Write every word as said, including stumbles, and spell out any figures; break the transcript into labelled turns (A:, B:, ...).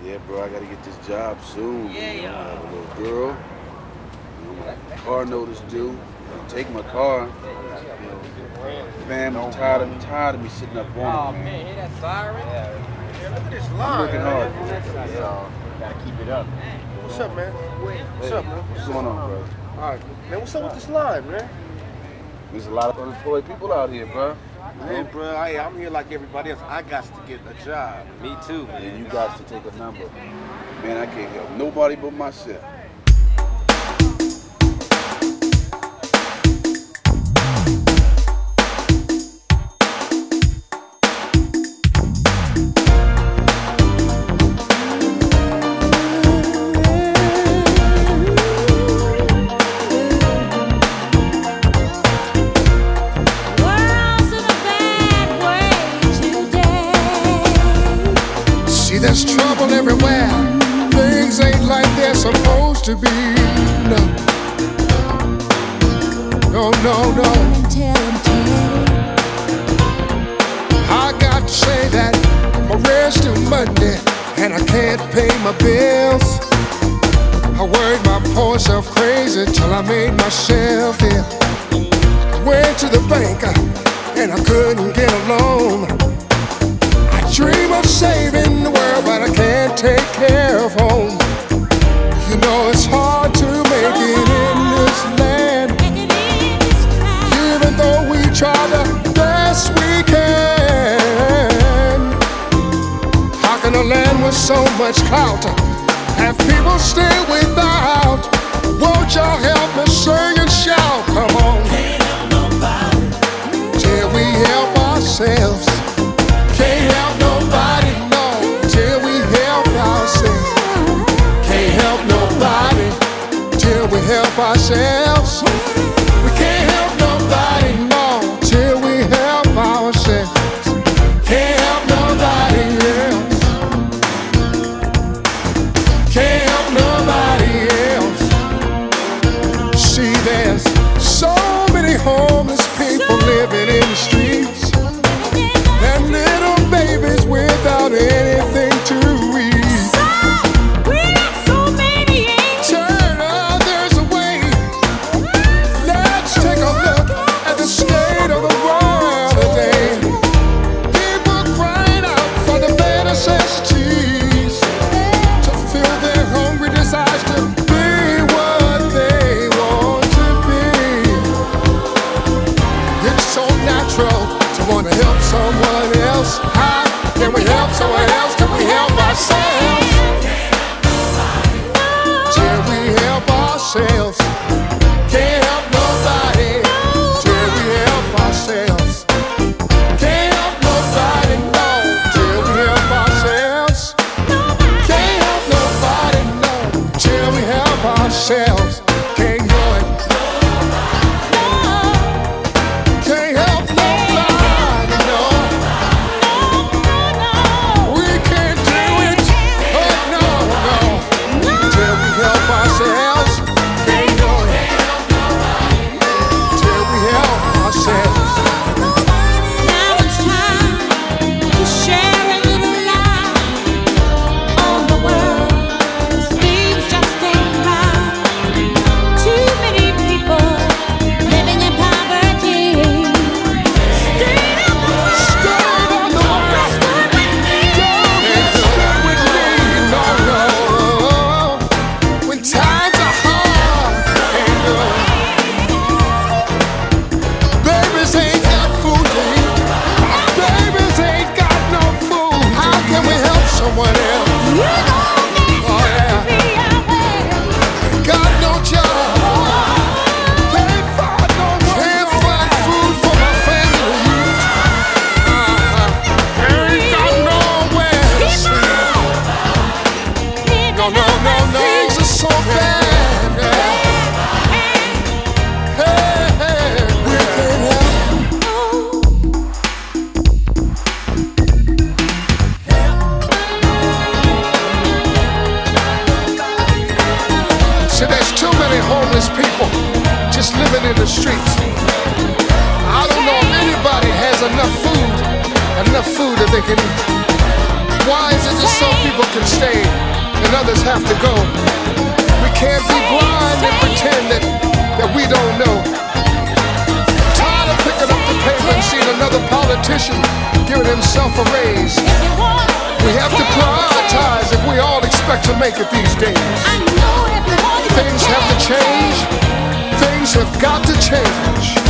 A: Yeah, bro, I gotta get this job soon. Yeah, yeah. I have a little girl. You know, my car note is due. Take my car. You know, family tired of tired of me sitting up on it.
B: Oh man, hear that siren? Yeah. Look at this line.
A: I'm working hard.
B: Yeah. Gotta keep it up.
C: What's up, man? What's
A: hey,
C: up, man?
A: What's going on, bro?
C: All right, man. What's up with this line, man?
A: There's a lot of unemployed people out here, bro.
C: Hey, bro, I, I'm here like everybody else. I got to get a job.
B: Me too, man.
A: And you got to take a number. Man, I can't help nobody but myself.
D: There's trouble everywhere. Things ain't like they're supposed to be. No, no, no, no. I got to say that I'm arrested Monday and I can't pay my bills. I worried my poor self crazy till I made myself ill. I went to the bank and I couldn't get a loan. Dream of saving the world, but I can't take care of home. You know it's hard to make it in this land, even though we try the best we can. How can a land with so much clout have people still without? Won't y'all help me sing and shout? Come on. Can't help nobody till we help ourselves. Can't help nobody, no, till we help ourselves. Can't help nobody till we help ourselves. We can't help nobody, no, till we help ourselves. Can't help nobody else. Can't help nobody else. See, there's so many homeless people living in the streets. And little babies without anything to eat. So, we got so many ain't. Turn up, there's a way. Let's take a look at the state of the world today. People crying out for the bare necessities, to fill their hungry desires to be what they want to be. It's so natural to want to help someone else. How can we help someone else? Can we help ourselves? Till we help ourselves. Can't help nobody till we help ourselves. Can't help nobody, no, till we help ourselves. Can't help nobody, no, till we help ourselves. Can't do it. Can't help nobody, no. We can't do it. Oh, no, no. Till we help ourselves. Can't do it. Till we help ourselves.
E: Now it's time to share a little light on the world. Things just ain't right. Too many people living in poverty. Straight up the world.
D: Straight on the world.
E: That's good with me.
D: It's good with me, no, no. When times are hard, and uh, babies ain't got food to eat. Babies ain't got no food. How can we help someone else?
E: You know this
D: Oh, yeah.
E: be our way.
D: Got no job. Can't find no work. Can't find food for my family to eat. Uh-huh. Ain't got nowhere to sleep. No, no, no, no. Things are so bad. Yeah. Hey, hey, we can't help. See, there's too many homeless people just living in the streets. I don't know if anybody has enough food, enough food that they can eat. Why is it that some people can stay and others have to go? We can't be blind and pretend that, that we don't know. Tired of picking up the paper and seeing another politician giving himself a raise. We have to prioritize if we all expect to make it these days. Things have to change. Things have got to change.